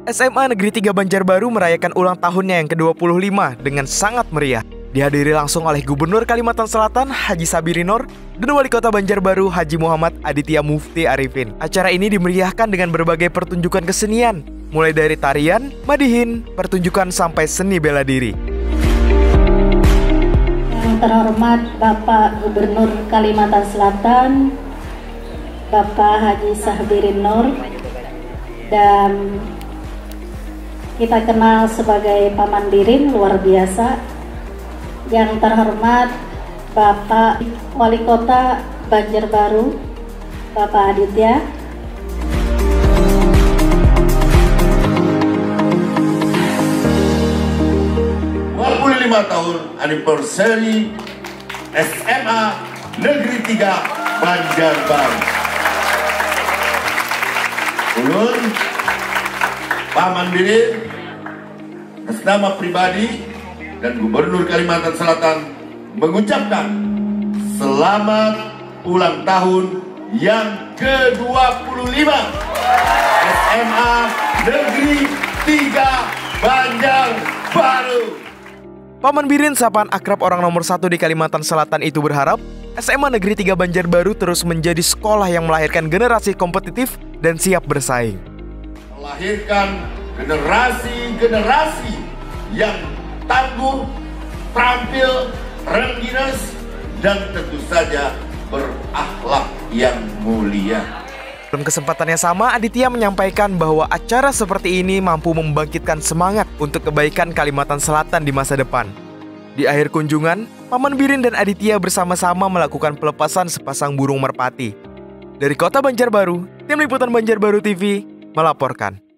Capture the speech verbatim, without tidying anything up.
S M A Negeri tiga Banjarbaru merayakan ulang tahunnya yang ke dua puluh lima dengan sangat meriah. Dihadiri langsung oleh Gubernur Kalimantan Selatan Haji Sabiri Noor dan Wali Kota Banjarbaru Haji Muhammad Aditya Mufti Arifin. Acara ini dimeriahkan dengan berbagai pertunjukan kesenian, mulai dari tarian, madihin, pertunjukan sampai seni bela diri. Yang terhormat Bapak Gubernur Kalimantan Selatan, Bapak Haji Sabiri Noor, dan kita kenal sebagai Paman Birin luar biasa. Yang terhormat Bapak Wali Kota Banjarbaru, Bapak Aditya. dua puluh lima tahun anniversary S M A Negeri tiga Banjarbaru. Ulun Paman Birin atas nama pribadi dan Gubernur Kalimantan Selatan mengucapkan selamat ulang tahun yang ke dua puluh lima S M A Negeri tiga Banjarbaru. Paman Birin, sapaan akrab orang nomor satu di Kalimantan Selatan itu, berharap S M A Negeri tiga Banjarbaru terus menjadi sekolah yang melahirkan generasi kompetitif dan siap bersaing. Melahirkan generasi-generasi yang tangguh, terampil, rengginess, dan tentu saja berakhlak yang mulia. Dalam kesempatan yang sama, Aditya menyampaikan bahwa acara seperti ini mampu membangkitkan semangat untuk kebaikan Kalimantan Selatan di masa depan. Di akhir kunjungan, Paman Birin dan Aditya bersama-sama melakukan pelepasan sepasang burung merpati. Dari Kota Banjarbaru, Tim Liputan Banjarbaru T V melaporkan.